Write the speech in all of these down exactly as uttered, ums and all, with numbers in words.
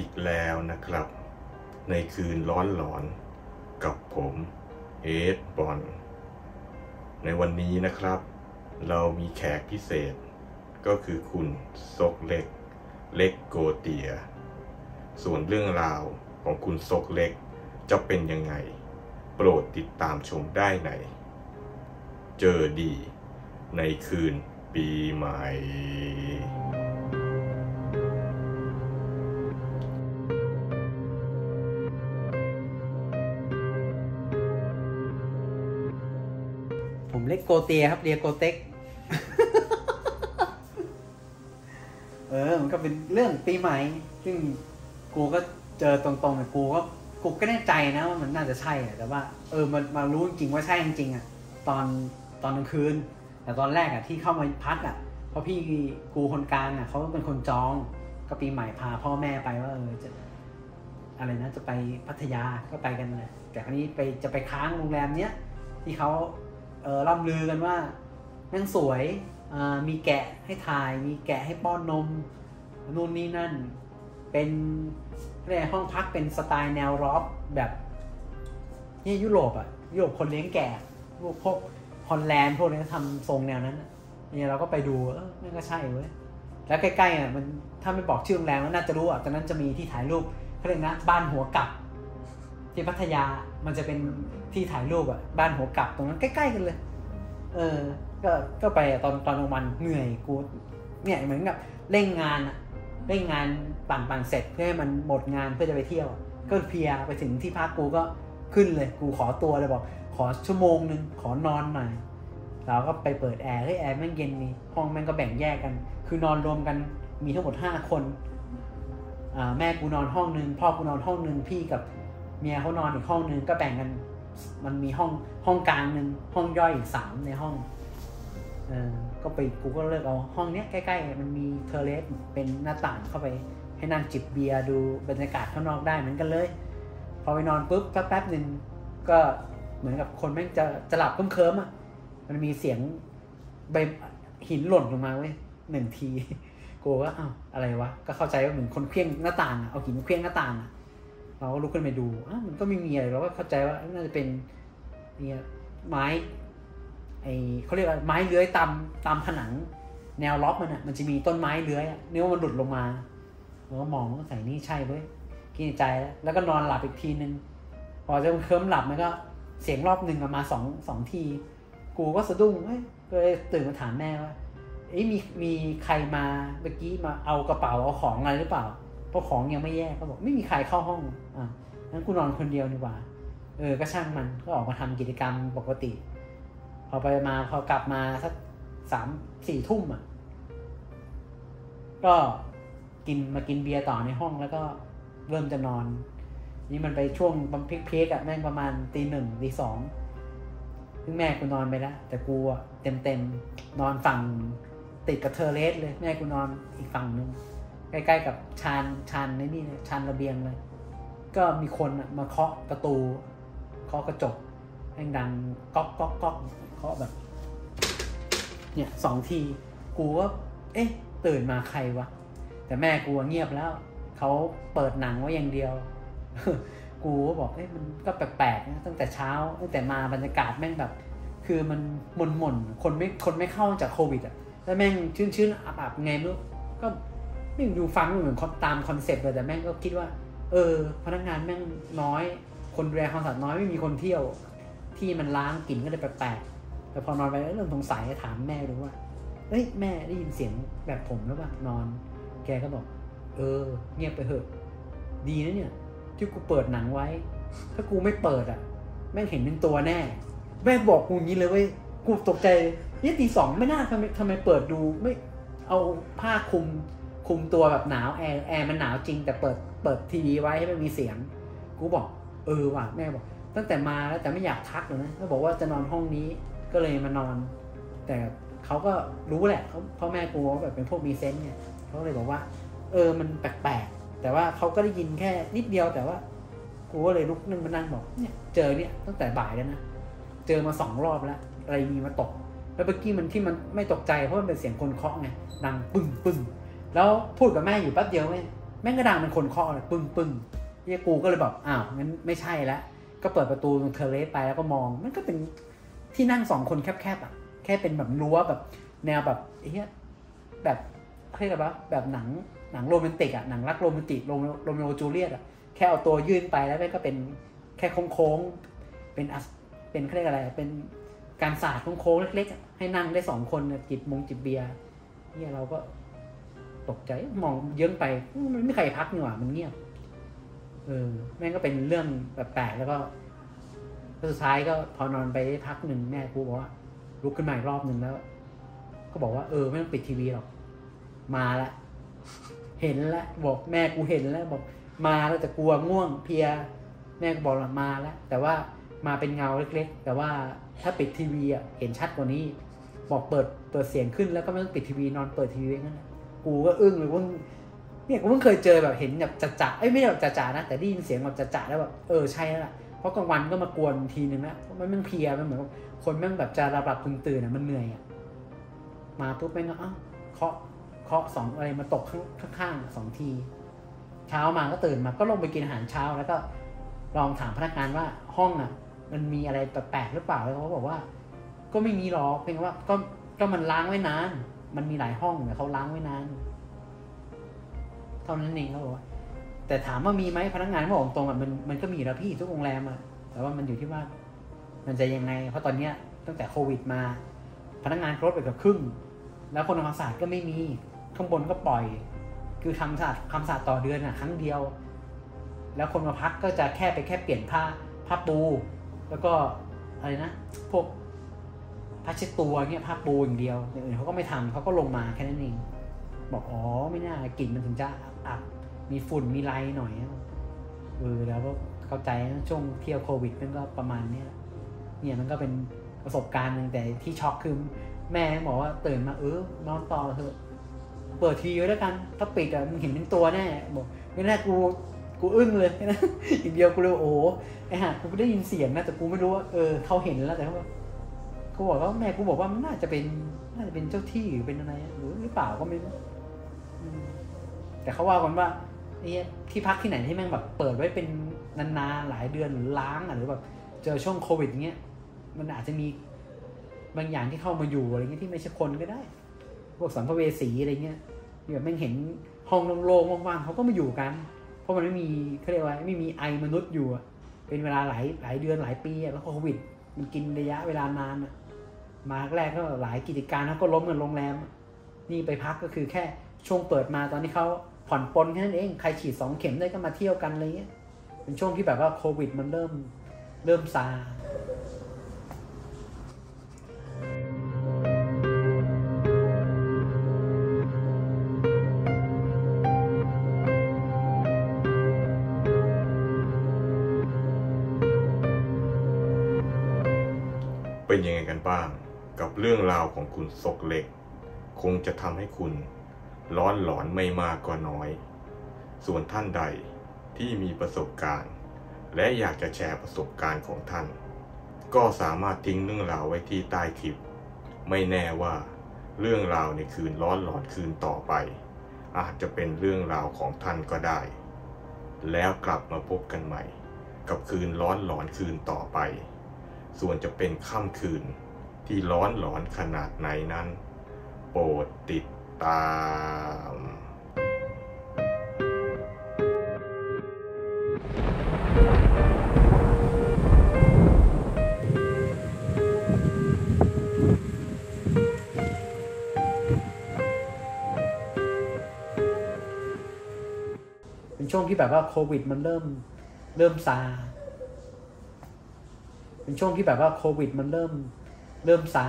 อีกแล้วนะครับในคืนร้อนหลอนกับผมเอสบอลในวันนี้นะครับเรามีแขกพิเศษก็คือคุณซกเล็กเล็กโกเตียส่วนเรื่องราวของคุณซกเล็กจะเป็นยังไงโปรดติดตามชมได้ในเจอดีในคืนปีใหม่ผมเล็กโกเตียครับเรียโกเต็ก เออมันก็เป็นเรื่องปีใหม่ซึ่งกูก็เจอตรงๆแต่กูก็กูก็แน่ใจนะว่ามันน่าจะใช่แต่ว่าเออมันมารู้จริงว่าใช่จริงๆอ่ะตอนตอนกลางคืนแต่ตอนแรกอ่ะที่เข้ามาพักอ่ะเพราะพี่กูคนกลางอ่ะเขาเป็นคนจองก็ปีใหม่พาพ่อแม่ไปว่าเออจะอะไรนะจะไปพัทยาก็ไปกันเลยแต่คราวนี้ไปจะไปค้างโรงแรมเนี้ยที่เขาเออล่ำลือกันว่าแม่งสวยมีแกะให้ถ่ายมีแกะให้ป้อนนมนู่นนี่นั่นเป็นเรียกห้องพักเป็นสไตล์แนวร็อกแบบนี่ยุโรปอ่ะยุโรปคนเลี้ยงแกะพวกพวกฮอลแลนด์พวกนี้ทำทรงแนวนั้นเนี่ยเราก็ไปดูเออนั่นก็ใช่เว้ยแล้วใกล้ๆอ่ะมันถ้าไม่บอกชื่อโรงแรมก็น่าจะรู้อ่ะตอนนั้นจะมีที่ถ่ายรูปเขาเรียกนะบ้านหัวกลับที่พัทยามันจะเป็นที่ถ่ายรูปอ่ะบ้านหัวกลับตรงนั้นใกล้ๆกันเลยเออก็ก็ไปตอนตอนกลางวันเหนื่อยกูเนี่ยเหมือนกับเร่งงานอะเร่งงานปั่นปั่นเสร็จเพื่อให้มันหมดงานเพื่อจะไปเที่ยวก็เพลียไปถึงที่พักกูก็ขึ้นเลยกูขอตัวเลยบอกขอชั่วโมงนึงขอนอนหน่อยเราก็ไปเปิดแอร์ให้แอร์แม่งเย็นนี่ห้องแม่งก็แบ่งแยกกันคือนอนรวมกันมีทั้งหมดห้าคนอ่าแม่กูนอนห้องนึงพ่อกูนอนห้องนึงพี่กับเมียเขานอนอีกห้องนึงก็แบ่งกันมันมีห้องห้องกลางนึงห้องย่อยอีกสามในห้องเออก็ไปกูก็เลือกเอาห้องเนี้ยใกล้ๆมันมีเทอร์เลสเป็นหน้าต่างเข้าไปให้นั่งจิบเบียร์ดูบรรยากาศข้างนอกได้เหมือนกันเลยพอไปนอนปุ๊บแป๊บๆนึงก็เหมือนกับคนแม่งจะจะหลับเคลิ้มๆอ่ะมันมีเสียงใบหินหล่นลงมาเว้ยหนึ่งทีกูก็อ้าวอะไรวะก็เข้าใจว่าเหมือนคนเคลี้ยงหน้าต่างเอาหินเคลี้ยงหน้าต่างเราก็ลุกขึ้นไปดูอ้าวมันก็ไม่มีอะไรเราก็เข้าใจว่าน่าจะเป็นเนี่ยไม้ไอเขาเรียกว่าไม้เลื้อยตามตามผนังแนวล็อกมันอ่ะมันจะมีต้นไม้เลื้อยอ่ะเนื้อมันหลุดลงมาเราก็มองก็ใส่นี่ใช่เว้ยคิดในใจแล้วแล้วก็นอนหลับอีกทีนึงพอจะเคลิ้มหลับมันก็เสียงรอบหนึ่งมาสองสองทีกูก็สะดุ้งเฮ้ยก็เลยตื่นมาถามแม่ว่าเอ้ยมีมีใครมาเมื่อกี้มาเอากระเป๋าเอาของอะไรหรือเปล่าเพราะของยังไม่แยกก็บอกไม่มีใครเข้าห้องอ่ะงั้นกูนอนคนเดียวดีกว่าเออก็ช่างมันก็ออกมาทำกิจกรรมปกติพอไปมาพอกลับมาสักสามสี่ทุ่มอ่ะก็กินมากินเบียร์ต่อในห้องแล้วก็เริ่มจะนอนนี่มันไปช่วงบัมเพกๆอ่ะแม่งประมาณตีหนึ่งตีสองซึ่งแม่กูนอนไปแล้วแต่กูอ่ะเต็มเต็มนอนฝั่งติดกับเทอร์เลสเลยแม่กูนอนอีกฝั่งนึงใกล้ๆกับชานชานในนี่ชานระเบียงเลยก็มีคนอ่ะมาเคาะประตูเคาะกระจกแม่งดังก๊อกก๊อกก๊อกเคาะแบบเนี่ยสองทีกูก็เอ๊ะตื่นมาใครวะแต่แม่กูเงียบแล้วเขาเปิดหนังไว้อย่างเดียว กูก็บอกเอ๊ะมันก็แปลกๆนะตั้งแต่เช้าตั้งแต่มาบรรยากาศแม่งแบบคือมันหม่นๆคนไม่คนไม่เข้าจากโควิดอ่ะแล้วแม่งชื้นๆอับๆไงไม่รู้ก็ไม่ดูฟังเหมือนตามคอนเซ็ปต์เลยแต่แม่งก็คิดว่าเออพนักงานแม่งน้อยคนดูแลความสะอาดน้อยไม่มีคนเที่ยวที่มันล้างกลิ่นก็เลยแปลกๆแต่พอนอนไปเริ่มสงสัยถามแม่ดูว่าเอ้ยแม่ได้ยินเสียงแบบผมหรือเปล่านอนแกก็บอกเออเงียบไปเถอะดีนะเนี่ยที่กูเปิดหนังไว้ถ้ากูไม่เปิดอ่ะแม่งเห็นเป็นตัวแน่แม่บอกกูงี้เลยเว้ยกูตกใจนี่ตีสองไม่น่าทำไมทำไมเปิดดูไม่เอาผ้าคลุมคลุมตัวแบบหนาวแอร์แอร์มันหนาวจริงแต่เปิดเปิดทีวีไว้ให้มันมีเสียงกูบอกเออว่ะแม่บอกตั้งแต่มาแล้วแต่ไม่อยากทักเลยนะก็บอกว่าจะนอนห้องนี้ก็เลยมานอนแต่เขาก็รู้แหละเขาพ่อแม่กูแบบเป็นพวกมีเซนส์เนี่ยเขาเลยบอกว่าเออมันแปลกๆแต่ว่าเขาก็ได้ยินแค่นิดเดียวแต่ว่ากูก็เลยลุกนั่งมานั่งบอกเนี่ยเจอเนี่ยตั้งแต่บ่ายแล้วนะเจอมาสองรอบแล้วอะไรมีมาตกแล้วเมื่อกี้มันที่มันไม่ตกใจเพราะมันเป็นเสียงคนเคาะไงดังปึ้งปึ้งแล้วพูดกับแม่อยู่แป๊บเดียวเว้ยแม่งก็ดังเป็นคนเคาะเลยปึ้งปึ้งเฮียกูก็เลยแบบอ้าวงั้นไม่ใช่แล้วก็เปิดประตูตรงเทเลสไปแล้วก็มองมันก็เป็นที่นั่งสองคนแคบๆอ่ะแค่เป็นแบบรั้วแบบแนวแบบเฮียแบบเรียกอะไรวะแบบหนังหนังโรแมนติกอ่ะหนังรักโรแมนติกโรโรเมโอจูเลียตอ่ะแค่เอาตัวยื่นไปแล้วแม่งก็เป็นแค่โค้งๆเป็นเป็นเรียกอะไรเป็นการสาดโค้งๆเล็กๆให้นั่งได้สองคนจิบมงจิบเบียร์เนี่ยเราก็ตกใจมองเยิ้มไปมันไม่มีใครพักนี่หว่ามันเงียบเออแม่งก็เป็นเรื่องแปลกๆแล้วก็สุดท้ายก็พอนอนไปพักหนึ่งแม่กูบอกว่าลุกขึ้นมาอีกรอบหนึ่งแล้วก็บอกว่าเออไม่ต้องปิดทีวีหรอกมาละเห็นแล้วบอกแม่กูเห็นแล้วบอกมาแล้วแต่กลัวง่วงเพลียแม่ก็บอกว่ามาแล้วแต่ว่ามาเป็นเงาเล็กๆแต่ว่าถ้าปิดทีวีอ่ะเห็นชัดกว่านี้บอกเปิดเปิดเสียงขึ้นแล้วก็ไม่ต้องปิดทีวีนอนเปิดทีวีงั้นนะกูก็อึ้งเลยว่าเนี่ยกูเพิ่งเคยเจอแบบเห็นแบบจ่าๆเอ้ยไม่ใช่แบบจ่าๆนะแต่ได้ยินเสียงแบบจ่าๆแล้วแบบเออใช่แล้วล่ะเพราะกลางวันก็มากวนทีนึงแล้วมันมันเพลียมันเหมือนคนแม่งแบบจะระดับตื่นตื่นอ่ะมันเหนื่อยอ่ะมาปุ๊บแม่งก็อ้าวเคาะเคาะสองอะไรมาตกข้างข้างๆสองทีเช้ามาก็ตื่นมาก็ลงไปกินอาหารเช้าแล้วก็ลองถามพนักงานว่าห้องอ่ะมันมีอะไรแปลกๆหรือเปล่าแล้วเขาบอกว่าก็ไม่มีหรอกเพียงว่าก็ก็มันล้างไว้นานมันมีหลายห้องแต่เขาล้างไว้นานเท่านั้นเองเขาบอกว่าแต่ถามว่ามีไหมพนักงานบอกตรงๆอ่ะมันมันก็มีแล้วพี่ทุกโรงแรมอ่ะแต่ว่ามันอยู่ที่ว่ามันจะยังไงเพราะตอนเนี้ยตั้งแต่โควิดมาพนักงานลดไปเกือบครึ่งแล้วคนทำความสะอาดก็ไม่มีข้างบนก็ปล่อยคือทำสะอาดทำสะอาดต่อเดือนอ่ะครั้งเดียวแล้วคนมาพักก็จะแค่ไปแค่เปลี่ยนผ้าผ้าปูแล้วก็อะไรนะพวกผ้าเช็ดตัวเงี้ยผ้าปูอย่างเดียวอย่างอื่นเขาก็ไม่ทำเขาก็ลงมาแค่นั้นเองบอกอ๋อไม่น่ากลิ่นมันถึงจะอับมีฝุ่นมีไรหน่อยเออแล้วก็เข้าใจช่วงเที่ยวโควิดมันก็ประมาณนี้เนี่ยมันก็เป็นประสบการณ์หนึ่งแต่ที่ช็อกคือแม่บอกว่าตื่นมาเออนอนต่อเถอะเปิดทีวีแล้วกันถ้าปิดอะมึงเห็นเป็นตัวแน่บอกไม่แน่กูกูอึ้งเลยนะอีกเดียวกูเลยโอ้ไอ้ห่ากูได้ยินเสียงนะแต่กูไม่รู้ว่าเออเขาเห็นแล้วแต่เขากูบอกว่าแม่กูบอกว่ามันน่าจะเป็นน่าจะเป็นเจ้าที่หรือเป็นอะไรหรือหรือเปล่าก็ไม่รู้แต่เขาว่ากันว่าไอ้ที่พักที่ไหนที่แม่งแบบเปิดไว้เป็นนานๆหลายเดือนหรือล้างอ่ะหรือแบบเจอช่วงโควิดอย่างเงี้ยมันอาจจะมีบางอย่างที่เข้ามาอยู่อะไรเงี้ยที่ไม่ใช่คนก็ได้พวกสัมภเวสีอะไรเงี้ยแบบแม่งเห็นห้องโล่งๆว่างๆเขาก็มาอยู่กันเพราะมันไม่มีเขาเรียกว่าไม่มีไอมนุษย์อยู่เป็นเวลาหลายหลายเดือนหลายปีแล้วโควิดมันกินระยะเวลานานมาแรกก็หลายกิจการเขาก็ล้มกันโรงแรมนี่ไปพักก็คือแค่ช่วงเปิดมาตอนนี้เขาผ่อนปลนแค่นั้นเองใครฉีดสองเข็มได้ก็มาเที่ยวกันอะไรเงี้ยเป็นช่วงที่แบบว่าโควิดมันเริ่มเริ่มซาเป็นยังไงกันบ้างกับเรื่องราวของคุณซกเล็กคงจะทำให้คุณร้อนหลอนไม่มากก็น้อยส่วนท่านใดที่มีประสบการณ์และอยากจะแชร์ประสบการณ์ของท่านก็สามารถทิ้งเรื่องราวไว้ที่ใต้คลิปไม่แน่ว่าเรื่องราวในคืนร้อนหลอนคืนต่อไปอาจจะเป็นเรื่องราวของท่านก็ได้แล้วกลับมาพบกันใหม่กับคืนร้อนหลอนคืนต่อไปส่วนจะเป็นค่ำคืนที่ร้อนหลอนขนาดไหนนั้นโปรดติดตามเป็นช่วงที่แบบว่าโควิดมันเริ่มเริ่มซาเป็นช่วงที่แบบว่าโควิดมันเริ่มเริ่มซา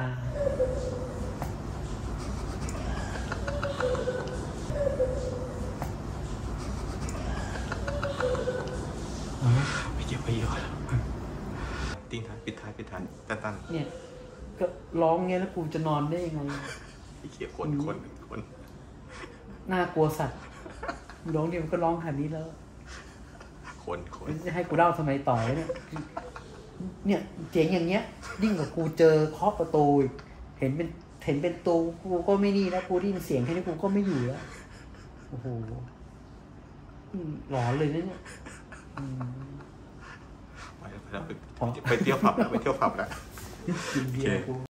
ไม่เกี่ยวไม่เกี่ยวติ้งท้ายปิดท้ายปิดท้ายตั้นตั้นเนี่ยก็ร้องเงี้ยแล้วกูจะนอนได้ยังไงไม่เกี่ยวคนคนคนน่ากลัวสัตว์ร้องเดียวก็ร้องขนาดนี้แล้วคนคนจะให้กูเล่าทำไมต่อเนี่ยเนี่ยเจ๋งอย่างเงี้ยยิ่งกว่ากูเจอเคาะประตูเห็นเป็นเห็นเป็นตูกูก็ไม่นี่แล้วกูได้ยินเสียงแค่นี้กูก็ไม่อยู่แล้วโอ้โหหลอนเลยนะเนี่ยไปแล้วไปเที่ยวผับแล้วไปเที่ยวผับแล้วกินเบียร์กู